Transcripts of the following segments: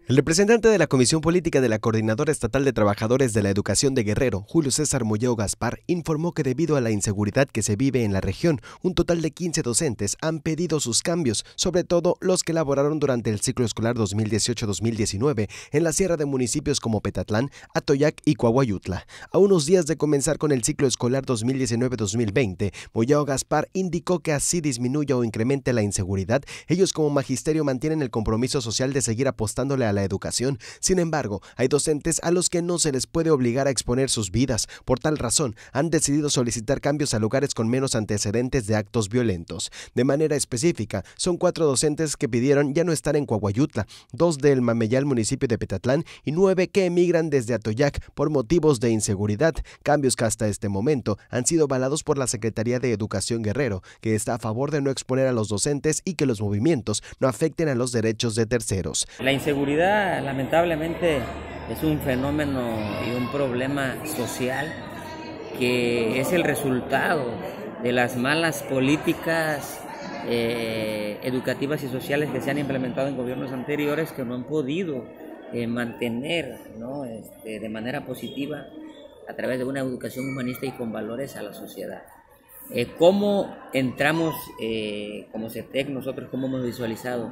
El representante de la Comisión Política de la Coordinadora Estatal de Trabajadores de la Educación de Guerrero, Julio César Molleo Gaspar, informó que debido a la inseguridad que se vive en la región, un total de 15 docentes han pedido sus cambios, sobre todo los que laboraron durante el ciclo escolar 2018-2019 en la sierra de municipios como Petatlán, Atoyac y Coahuayutla. A unos días de comenzar con el ciclo escolar 2019-2020, Molleo Gaspar indicó que así disminuya o incremente la inseguridad, ellos como magisterio mantienen el compromiso social de seguir apostándole a la educación. Sin embargo, hay docentes a los que no se les puede obligar a exponer sus vidas. Por tal razón, han decidido solicitar cambios a lugares con menos antecedentes de actos violentos. De manera específica, son 4 docentes que pidieron ya no estar en Coahuayutla, 2 del Mameyal, municipio de Petatlán, y 9 que emigran desde Atoyac por motivos de inseguridad, cambios que hasta este momento han sido avalados por la Secretaría de Educación Guerrero, que está a favor de no exponer a los docentes y que los movimientos no afecten a los derechos de terceros. La inseguridad, lamentablemente, es un fenómeno y un problema social que es el resultado de las malas políticas educativas y sociales que se han implementado en gobiernos anteriores, que no han podido mantener, ¿no?, de manera positiva a través de una educación humanista y con valores a la sociedad. ¿Cómo entramos como CETEC nosotros? ¿Cómo hemos visualizado?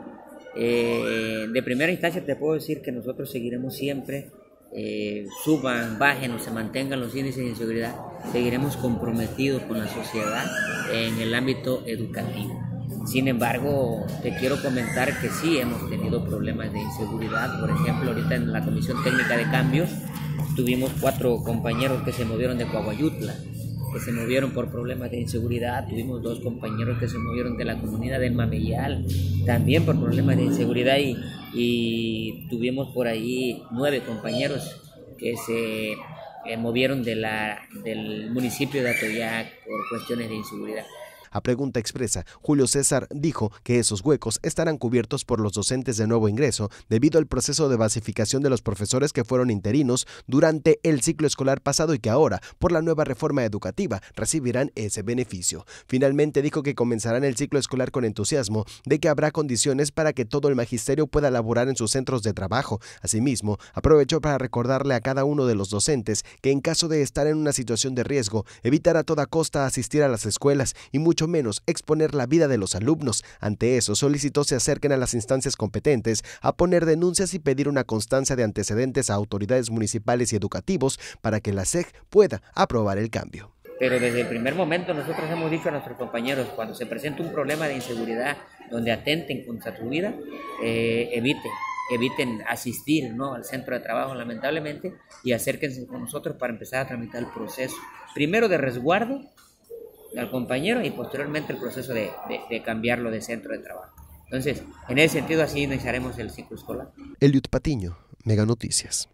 De primera instancia te puedo decir que nosotros seguiremos siempre, suban, bajen o se mantengan los índices de inseguridad, seguiremos comprometidos con la sociedad en el ámbito educativo. Sin embargo, te quiero comentar que sí hemos tenido problemas de inseguridad. Por ejemplo, ahorita en la Comisión Técnica de Cambios tuvimos 4 compañeros que se movieron de Coahuayutla, que se movieron por problemas de inseguridad. Tuvimos 2 compañeros que se movieron de la comunidad del Mameyal, también por problemas de inseguridad, y tuvimos por ahí 9 compañeros que se movieron del municipio de Atoyac por cuestiones de inseguridad. A pregunta expresa, Julio César dijo que esos huecos estarán cubiertos por los docentes de nuevo ingreso debido al proceso de basificación de los profesores que fueron interinos durante el ciclo escolar pasado y que ahora, por la nueva reforma educativa, recibirán ese beneficio. Finalmente dijo que comenzarán el ciclo escolar con entusiasmo, de que habrá condiciones para que todo el magisterio pueda laborar en sus centros de trabajo. Asimismo, aprovechó para recordarle a cada uno de los docentes que en caso de estar en una situación de riesgo, evitar a toda costa asistir a las escuelas y mucho menos exponer la vida de los alumnos. Ante eso, solicitó se acerquen a las instancias competentes a poner denuncias y pedir una constancia de antecedentes a autoridades municipales y educativos para que la SEG pueda aprobar el cambio. Pero desde el primer momento nosotros hemos dicho a nuestros compañeros, cuando se presenta un problema de inseguridad donde atenten contra tu vida, eviten asistir, ¿no?, al centro de trabajo, lamentablemente, y acérquense con nosotros para empezar a tramitar el proceso, primero de resguardo al compañero y posteriormente el proceso de cambiarlo de centro de trabajo. Entonces, en ese sentido, así iniciaremos el ciclo escolar. Eliud Patiño, Mega Noticias.